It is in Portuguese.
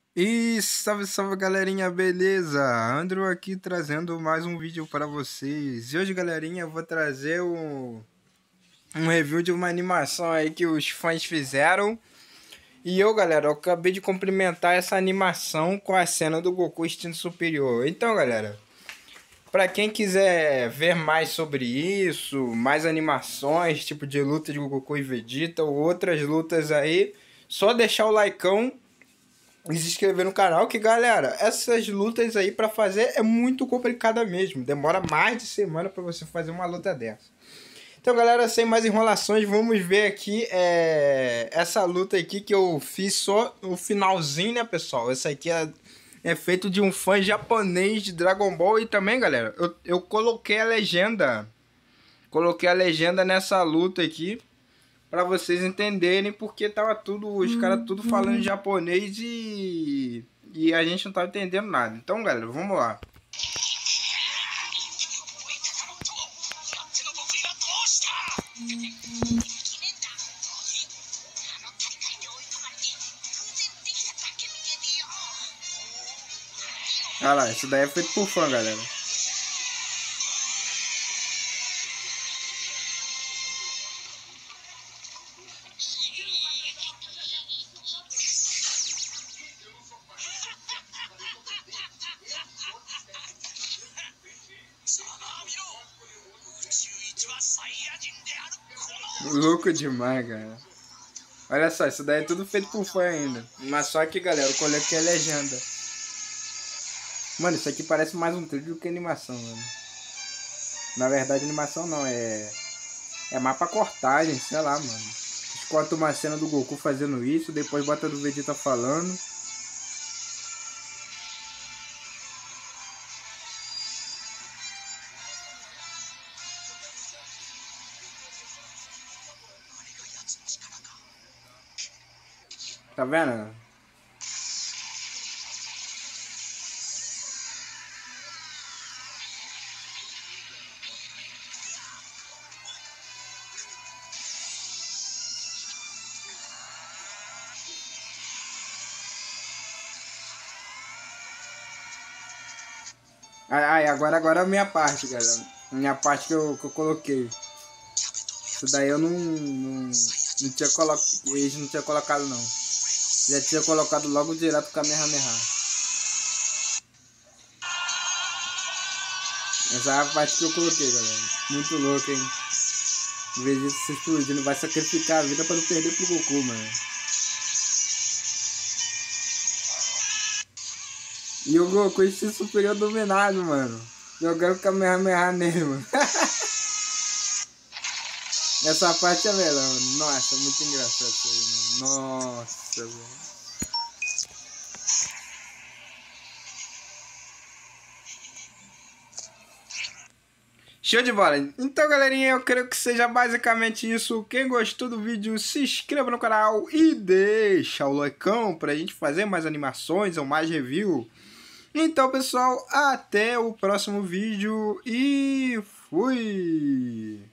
E salve, salve galerinha, beleza? Andrew aqui trazendo mais um vídeo para vocês. E hoje, galerinha, eu vou trazer um review de uma animação aí que os fãs fizeram. E eu, galera, eu acabei de complementar essa animação com a cena do Goku Instinto Superior. Então, galera, para quem quiser ver mais sobre isso, mais animações, tipo de luta de Goku e Vegeta ou outras lutas aí, só deixar o likeão e se inscrever no canal, que galera, essas lutas aí pra fazer é muito complicada mesmo, demora mais de semana pra você fazer uma luta dessa. Então, galera, sem mais enrolações, vamos ver aqui essa luta aqui que eu fiz só no finalzinho, né, pessoal? Essa aqui é feito de um fã japonês de Dragon Ball. E também, galera, eu coloquei a legenda nessa luta aqui pra vocês entenderem, porque tava tudo, os caras tudo falando japonês e a gente não tava entendendo nada. Então, galera, vamos lá. Olha lá, isso daí é feito por fã, galera. Louco demais, cara. Olha só, isso daí é tudo feito por fã ainda. Mas só que, galera, eu coloquei a legenda. Mano, isso aqui parece mais um trilho do que animação, mano. Na verdade, animação não, é mais pra cortagem, sei lá, mano. Eles cortam uma cena do Goku fazendo isso, depois bota do Vegeta falando. Tá vendo? Aí, agora a minha parte, galera. Minha parte que eu coloquei. Isso daí eu não tinha colocado. Eles não tinha colocado, não. Já tinha colocado logo direto o Kamehameha. Essa é a parte que eu coloquei, galera. Muito louco, hein? Em vez disso se explodindo, vai sacrificar a vida pra não perder pro Goku, mano. E o Goku se superior dominado, mano. Jogando Kamehameha nele, mano. Essa parte é melhor, mano. Nossa, muito engraçado isso aí, mano. Nossa, velho. Show de bola! Então, galerinha, eu creio que seja basicamente isso. Quem gostou do vídeo, se inscreva no canal e deixa o likeão pra gente fazer mais animações ou mais review. Então, pessoal, até o próximo vídeo e fui!